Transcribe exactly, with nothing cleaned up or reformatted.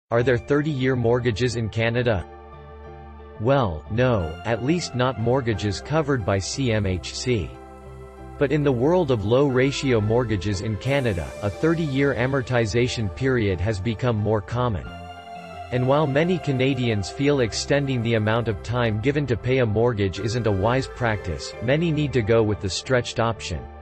Are there thirty-year mortgages in Canada? Well, no, at least not mortgages covered by C M H C. But in the world of low-ratio mortgages in Canada, a thirty-year amortization period has become more common. And while many Canadians feel extending the amount of time given to pay a mortgage isn't a wise practice, many need to go with the stretched option.